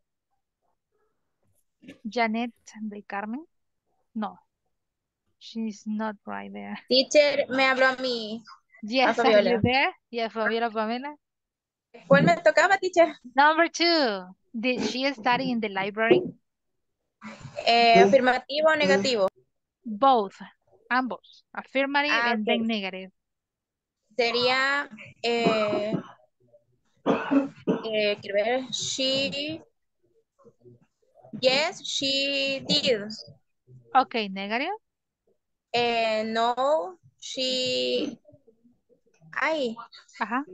Janet del Carmen? No, she's not right there.
Teacher me habló a mí, a
Yes, are you
Fabiola.
there? Yeah, Fabiola Pamela.
¿Cuál me tocaba, teacher?
Number 2, did she study in the library?
¿Afirmativo o negativo?
Both, ambos. Affirmative
Ah,
and then
ok.
negative.
Sería, quiero ver, yes, she did.
Okay, negative.
No, she,
Ajá.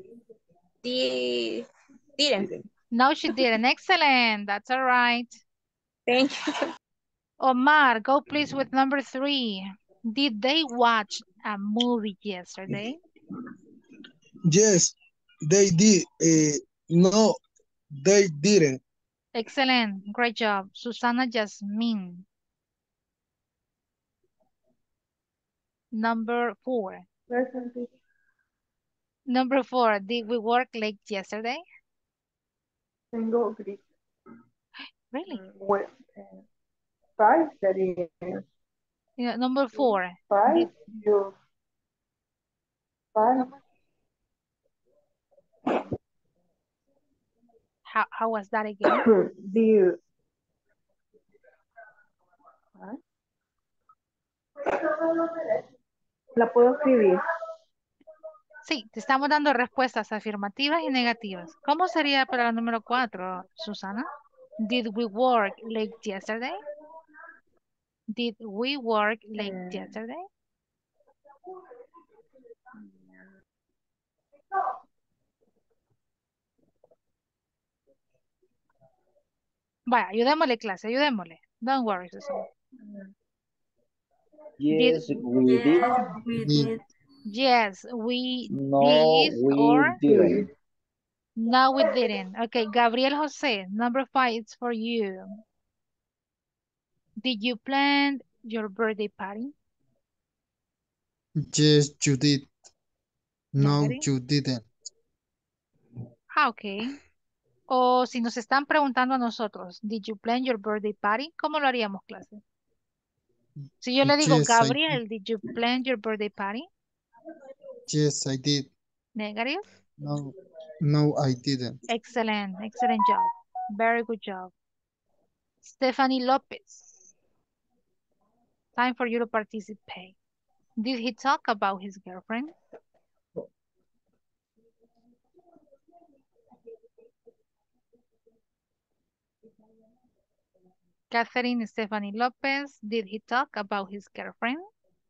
didn't.
No, she didn't. Excellent. That's all right.
Thank you.
Omar, go please with number 3. Did they watch a movie yesterday?
Yes, they did. No, they didn't.
Excellent. Great job. Susana Jasmine. Number 4. Number 4. Did we work late yesterday?
Tengo gris.
Really?
Well, 5, that is
Yeah, number 4.
5,
Did,
you 5,
how was that again?
you. La puedo escribir.
Sí, te estamos dando respuestas afirmativas y negativas. ¿Cómo sería para la número 4, Susana? Did we work late yesterday? Did we work late yesterday? Vaya, ayudémosle clase, ayudémosle. Don't worry, Susana. Did,
Yes, we did.
Did.
yes, we
No,
did, or
we didn't.
no, we didn't. Okay, Gabriel Jose, number 5 is for you. Did you plan your birthday party?
Yes, you did. No,
Negative.
you didn't.
Ok. O si nos están preguntando a nosotros, did you plan your birthday party? ¿Cómo lo haríamos, clase? Si yo le digo,
Yes, I did.
Gabriel, did you plan your birthday party?
Yes, I did.
Negative.
No, no, I didn't.
Excellent. Excellent job. Very good job. Stephanie Lopez. Time for you to participate. Did he talk about his girlfriend? Catherine Stephanie Lopez. Did he talk about his girlfriend?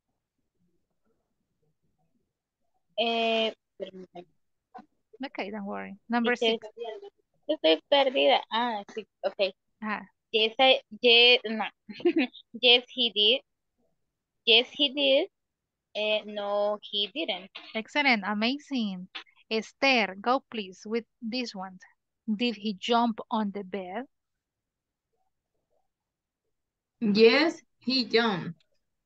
Permítame,
Okay, don't worry. Number
teacher,
6.
yo estoy perdida. Ah, sí, ok.
Ah,
Yes, no. Yes, he did. Yes, he did. No, he didn't.
excellent. Amazing. Esther, go please with this one. Did he jump on the bed?
Yes, he jumped.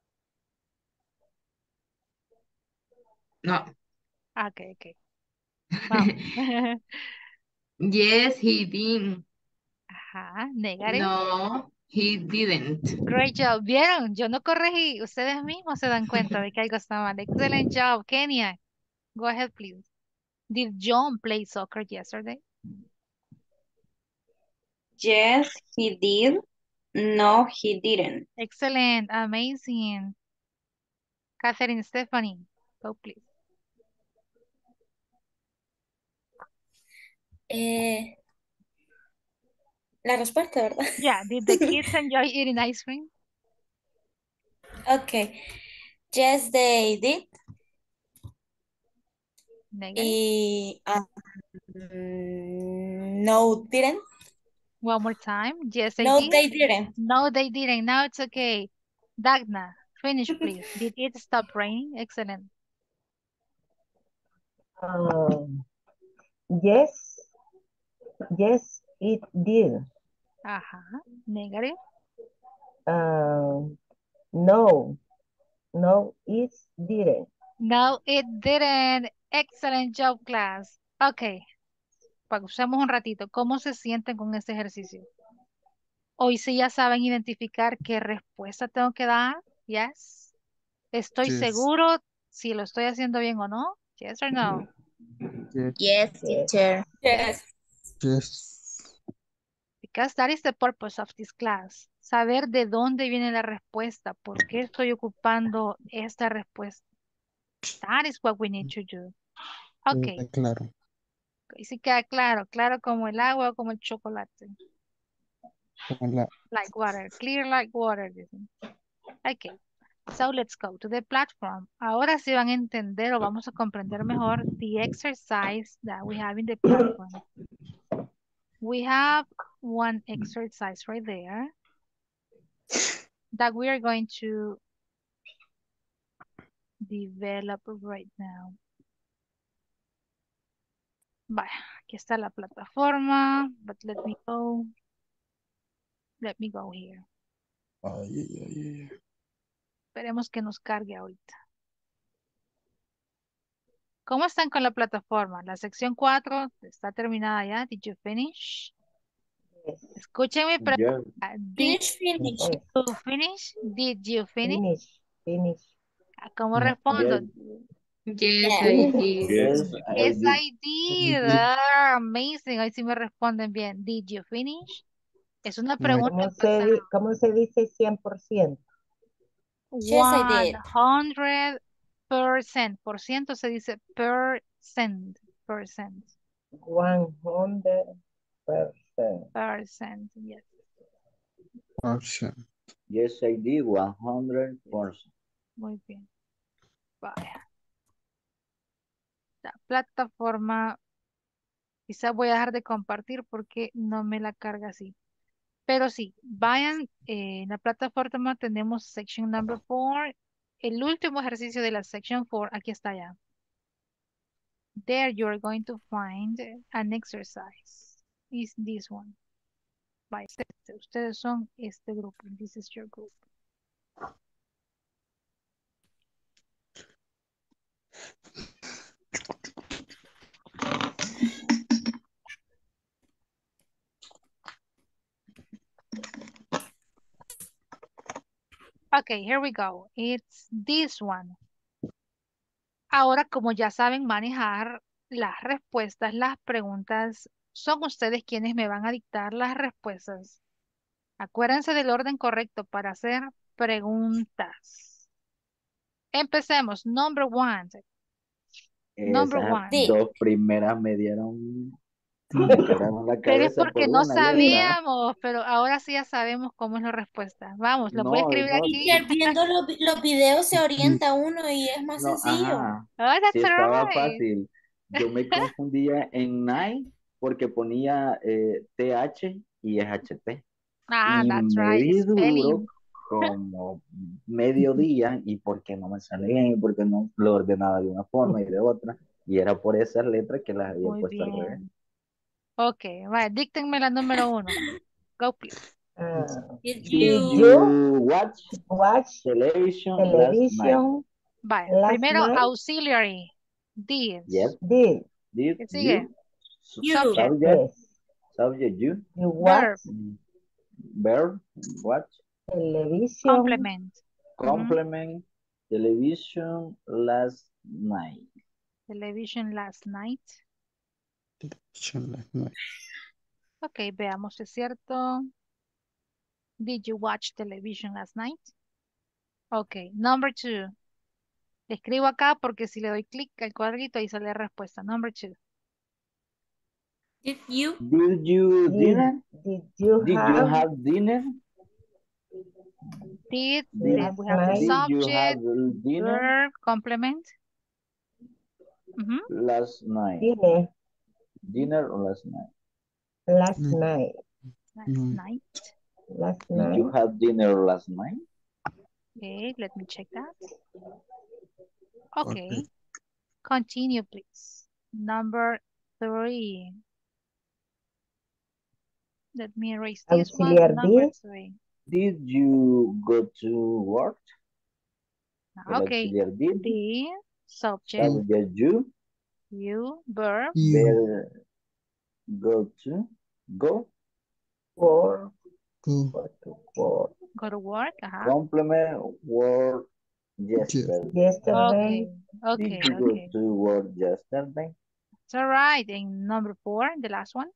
No.
Okay, okay. Vamos.
Yes, he did.
Ajá, negative.
No, he didn't.
Great job. ¿Vieron? Yo no corregí. Ustedes mismos se dan cuenta de que algo está mal. Excellent job, Kenia. Go ahead, please. Did John play soccer yesterday?
Yes, he did. No, he didn't.
Excellent. Amazing. Catherine Stephanie, go please.
La respuesta, ¿verdad?
Yeah, did the kids enjoy eating ice cream?
Okay. Yes, they did.
Negative.
No, didn't.
One more time. Yes, they
No,
did.
they didn't.
No, they didn't. Now it's okay. Dagna, finish please. Did it stop raining? Excellent.
Yes, yes, it did.
Negative.
No, no, it didn't.
No, it didn't. Excellent job, class. Ok, pausemos un ratito. ¿Cómo se sienten con este ejercicio? Hoy sí ya saben identificar qué respuesta tengo que dar. Yes. Estoy
Yes.
seguro si lo estoy haciendo bien o no. Yes or no.
Yes.
Yes, teacher. Yes.
Yes.
Because that is the purpose of this class. Saber de dónde viene la respuesta. ¿Por qué estoy ocupando esta respuesta? That is what we need to do. Ok.
Claro.
Y si queda claro, claro como el agua o como el chocolate. Like water, clear like water. Dicen. Ok, so let's go to the platform. Ahora sí van a entender o vamos a comprender mejor the exercise that we have in the platform. We have one exercise right there that we are going to develop right now. Vaya, aquí está la plataforma, but let me go. Let me go here. Esperemos que nos cargue ahorita. ¿Cómo están con la plataforma? La sección 4 está terminada ya. Did you finish? Escuchen mi pregunta. Did you finish? Did you finish?
Finish.
¿Cómo respondo?
Yes, I did.
Yes, I did. Ah, amazing. Hoy sí me responden bien. Did you finish? Es una pregunta
¿Cómo
en pasado.
cómo se dice 100%?
Yes, I did.
100%. Por ciento se dice percent. Percent.
100%.
Percent, yes.
Yes, I did 100%.
Muy bien. Vaya. La plataforma, quizás voy a dejar de compartir porque no me la carga así. Pero sí, vayan, en la plataforma tenemos section number 4. El último ejercicio de la section 4, aquí está ya. There you are going to find an exercise. Is this one. Vaya, ustedes son este grupo. This is your group. Okay, here we go. It's this one. Ahora, como ya saben manejar las respuestas, las preguntas, son ustedes quienes me van a dictar las respuestas. Acuérdense del orden correcto para hacer preguntas. Empecemos. Number one. Number
Esas
one.
dos primeras me dieron la
Pero es
cabeza
porque
por
no
una letra.
sabíamos, pero ahora sí ya sabemos cómo es la respuesta. Vamos, lo voy a
No,
escribir
no,
aquí.
Viendo los videos se orienta uno y es más
no,
sencillo.
ajá.
Oh, that's
Sí estaba
right.
fácil. Yo me confundía en night porque ponía TH y es HT.
Ah,
Y
that's
me
right.
di duro
Spelling.
como medio día y porque no me sale bien, porque no lo ordenaba de una forma y de otra. Y era por esas letras que las había
Muy
puesto al revés.
bien. Ok, vaya, díctenme la número 1. Go, please.
Did
Did
you
you watch television last night?
Vaya, primero auxiliary. Did.
Yes.
Did.
Did
¿Qué sigue?
You.
Subject.
Subject. Subject, you.
You watch
Verb. Watch.
television.
Complement.
Complement. Television last night.
television last night?
Television.
Ok, veamos si es cierto. Did you watch television last night? Ok, number 2. Escribo acá porque si le doy clic al cuadrito ahí sale la respuesta. Number 2.
Did you dinner?
Did you
Did you
have
have dinner?
Did,
Did,
then we have the
night
did you have
subject,
dinner
verb, complement.
last night?
dinner
Dinner or last night?
last
Mm.
night?
Last
No.
night.
Last
Did you
night.
have dinner last night?
Okay, let me check that.
Okay.
Okay, continue please. Number 3. Let me erase this one.
Auxiliar
Number
did.
3.
Did you go to work? El
Okay,
auxiliar did.
the subject,
Subject
you, verb,
You
Ver, go to, go.
For.
go.
For.
go to work.
Complement work yesterday.
Yesterday.
Okay,
Did you go
okay.
to work yesterday?
It's all right. And number 4, the last one.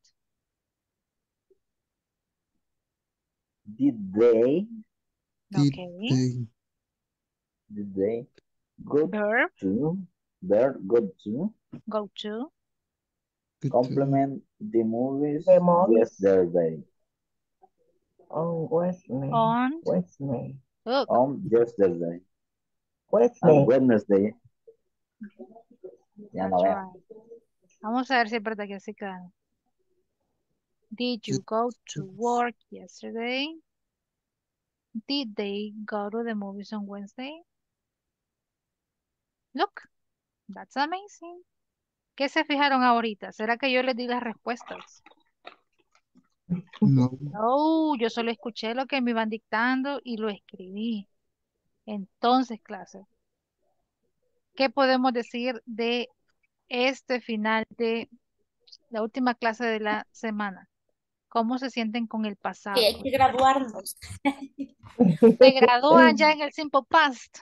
Did they
Did
Okay,
they
go
verb,
to, go to,
go to,
go to
complement the movies
The movies.
yesterday?
On Wednesday.
on,
Wednesday.
look,
Yesterday.
Wednesday.
Wednesday. Ya no
that's
veo.
right. Vamos a ver si es verdad que así queda. Did you go to work yesterday? Did they go to the movies on Wednesday? Look, that's amazing. ¿Qué se fijaron ahorita? ¿Será que yo les di las respuestas?
no.
No, yo solo escuché lo que me iban dictando y lo escribí. Entonces, clase, ¿qué podemos decir de este final de la última clase de la semana? ¿Cómo se sienten con el
Que
pasado?
hay que graduarnos.
Se gradúan ya en el Simple Past.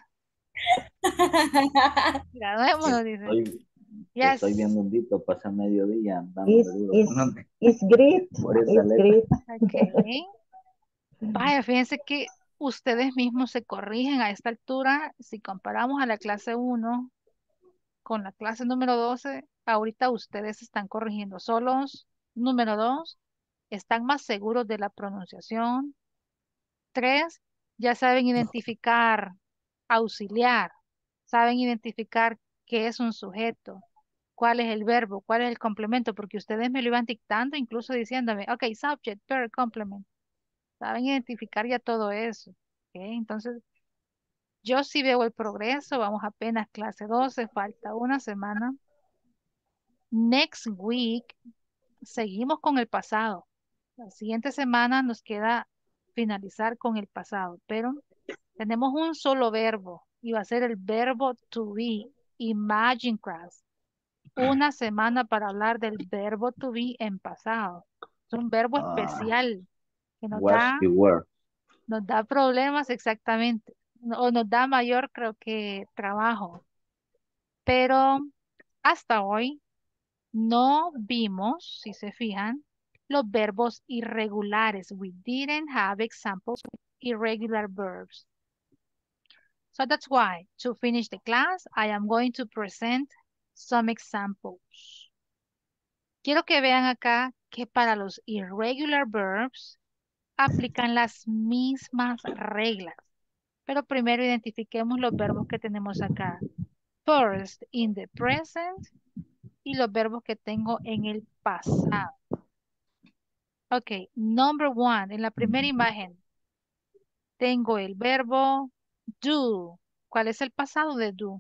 Graduémonos, dice.
Estoy
Yes.
viendo un dito, pasa mediodía, dándole duro.
It's great.
Por esa
It's
letra.
great.
Ok. Vaya, fíjense que ustedes mismos se corrigen a esta altura. Si comparamos a la clase 1 con la clase número 12, ahorita ustedes están corrigiendo solos. Número 2, están más seguros de la pronunciación. 3, ya saben identificar auxiliar, saben identificar qué es un sujeto, cuál es el verbo, cuál es el complemento, porque ustedes me lo iban dictando, incluso diciéndome, ok, subject, verb, complement. Saben identificar ya todo eso. ¿Ok? Entonces, yo sí veo el progreso, vamos apenas clase 12, falta una semana. Next week, seguimos con el pasado. La siguiente semana nos queda finalizar con el pasado, pero tenemos un solo verbo y va a ser el verbo to be. Imagine class. Una semana para hablar del verbo to be en pasado. Es un verbo especial que
What's the word?
nos da problemas exactamente, o nos da mayor, creo que, trabajo. Pero hasta hoy no vimos, si se fijan, los verbos irregulares. We didn't have examples of irregular verbs. So that's why, to finish the class, I am going to present some examples. Quiero que vean acá que para los irregular verbs aplican las mismas reglas. Pero primero identifiquemos los verbos que tenemos acá. First, in the present, y los verbos que tengo en el pasado. Ok, number 1, en la primera imagen, tengo el verbo do. ¿Cuál es el pasado de do?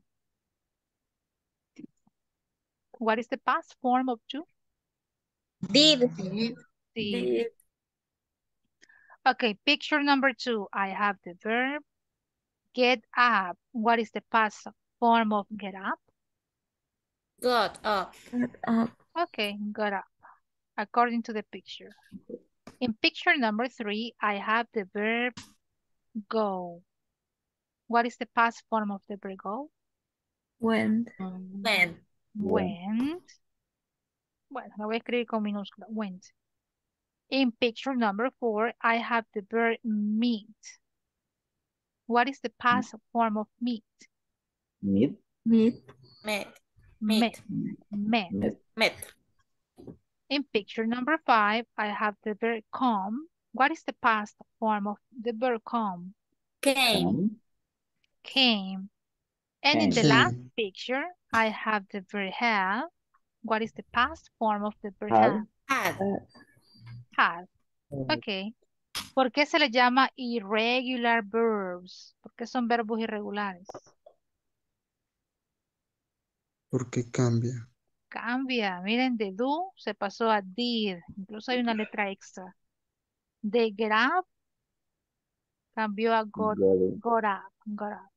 What is the past form of do?
Did.
Sí. Okay, picture number 2, I have the verb get up. What is the past form of get up?
Got up.
Okay, got up, according to the picture. In picture number 3, I have the verb go. What is the past form of the verb go?
Went.
When.
Went. Bueno, la voy a escribir con minúscula. Went. In picture number 4, I have the verb meet. What is the past form of meet?
Meet.
Met.
Met. Met.
Met.
Met.
In picture number 5, I have the verb come. What is the past form of the verb come?
Came.
Come.
Came. And in the
Came.
last
Came.
picture, I have the verb have. What is the past form of the verb
Have.
have?
Had.
Had. Ok. ¿Por qué se le llama irregular verbs? Porque son verbos irregulares.
Porque cambia.
Cambia. Miren, de do se pasó a did. Incluso hay una letra extra. De get up cambió a got,
Got it.
got up. Got up.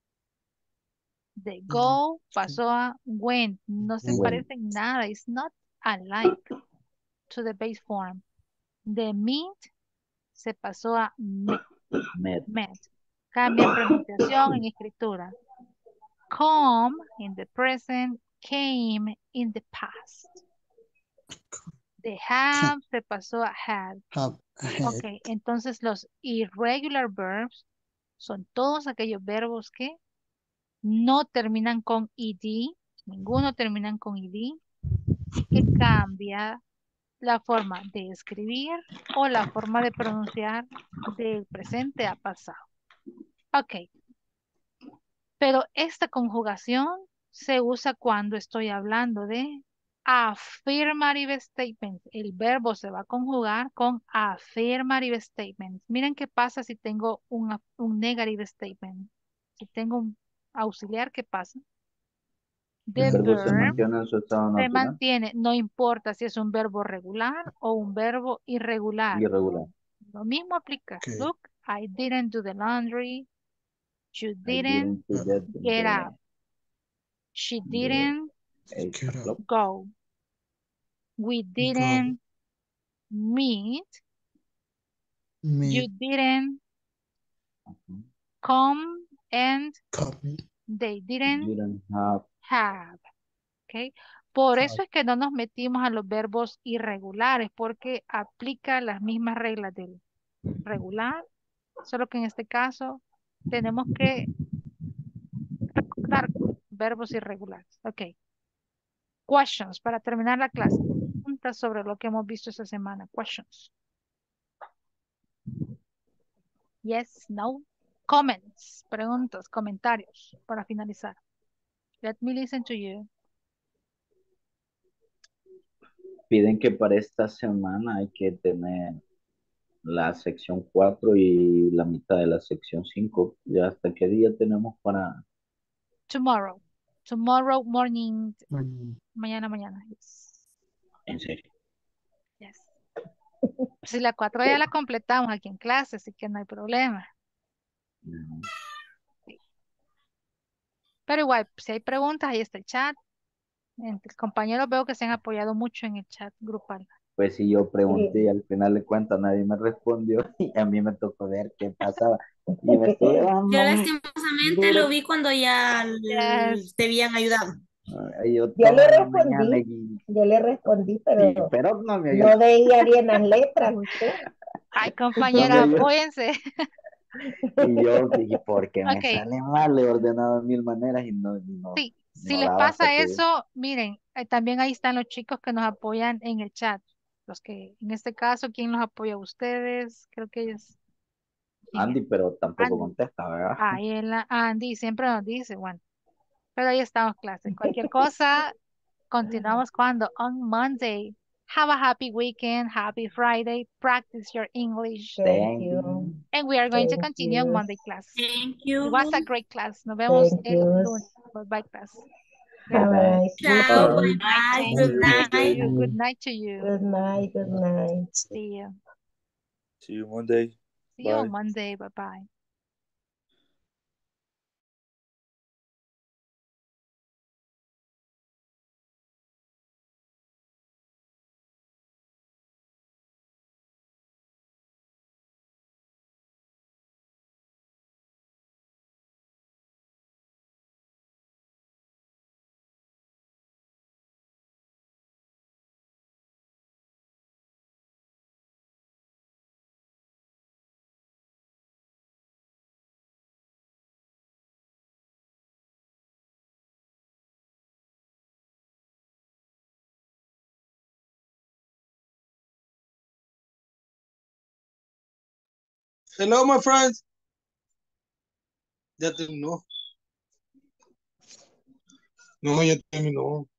De
Mm,
go pasó a went. No se
Went.
parecen nada. It's not alike to the base form. De meet se pasó a met.
Met.
Met. Cambia en pronunciación, en escritura. Come in the present, came in the past. De have se pasó a had.
Have.
Ok,
Had.
entonces los irregular verbs son todos aquellos verbos que no terminan con ed, ninguno terminan con ed, y que cambia la forma de escribir o la forma de pronunciar del presente a pasado. Ok, pero esta conjugación se usa cuando estoy hablando de affirmative statements. El verbo se va a conjugar con affirmative statements. Miren qué pasa si tengo un negative statement. Si tengo un auxiliar, ¿qué pasa?
El
The
verbo se
verb
mantiene en su estado
se
natural.
mantiene, no importa si es un verbo regular o un verbo irregular.
Irregular.
Lo mismo aplica.
Okay.
Look, I didn't do the laundry. You
I
didn't
didn't forget
get up. She
the
didn't
8
Get up.
o'clock.
go. We
Go.
didn't meet. You
Meet.
didn't
Mhm.
come and
Come.
they didn't
Didn't have.
have. ¿Ok? Por
Have.
eso es que no nos metimos a los verbos irregulares, porque aplica las mismas reglas del regular, solo que en este caso tenemos que recordar verbos irregulares. Ok. Questions para terminar la clase. Preguntas sobre lo que hemos visto esta semana. Questions. Yes, no. Comments, preguntas, comentarios para finalizar. Let me listen to you.
Piden que para esta semana hay que tener la sección 4 y la mitad de la sección 5. ¿Ya hasta qué día tenemos para...?
Tomorrow. Tomorrow morning.
Mm,
Mañana. Yes.
¿En serio?
Yes. Si la 4 ya la completamos aquí en clase, así que no hay problema.
No.
Pero igual, si hay preguntas, ahí está el chat. Entre compañeros veo que se han apoyado mucho en el chat grupal.
Pues si yo pregunté y
Sí.
al final de cuentas nadie me respondió y a mí me tocó ver qué pasaba. Y me estuve
Yo
dando
lastimosamente
duro.
lo vi cuando ya
Yes.
te habían ayudado.
Yo
Yo le
toda la mañana
respondí,
sí,
pero
pero no me oyó.
no veía bien las letras usted.
Ay,
No me
compañera,
oyó.
apóyense.
Y yo dije, ¿por qué me
Ok,
sale mal? Le he ordenado de 1000 maneras y
sí. Si
no
les
daba hasta
pasa
que...
eso, miren, también ahí están los chicos que nos apoyan en el chat. Los que, en este caso, ¿quién los apoya a ustedes? Creo que es... ¿Quién es?
Andy, pero tampoco
Andy.
contesta, ¿verdad?
Ahí en la Andy siempre nos dice, bueno, pero ahí estamos clases. Cualquier cosa, continuamos cuando on Monday. Have a happy weekend, happy Friday, practice your English,
Thank
Thank
you.
you.
and we are going to
Thank
continue on
you.
Monday class.
Thank
It was a
you.
great class. Nos vemos
Thank
el
you.
lunes. Bye class.
Have
Bye-bye.
a nice
Ciao.
weekend.
Bye bye.
Thank
Good
you.
Thank
night.
you. Good night to you.
Good night. Good night.
See you.
See you Monday.
See you on
Bye.
Monday. Bye bye.
Hello, my friends. Ya terminó. No, ya terminó.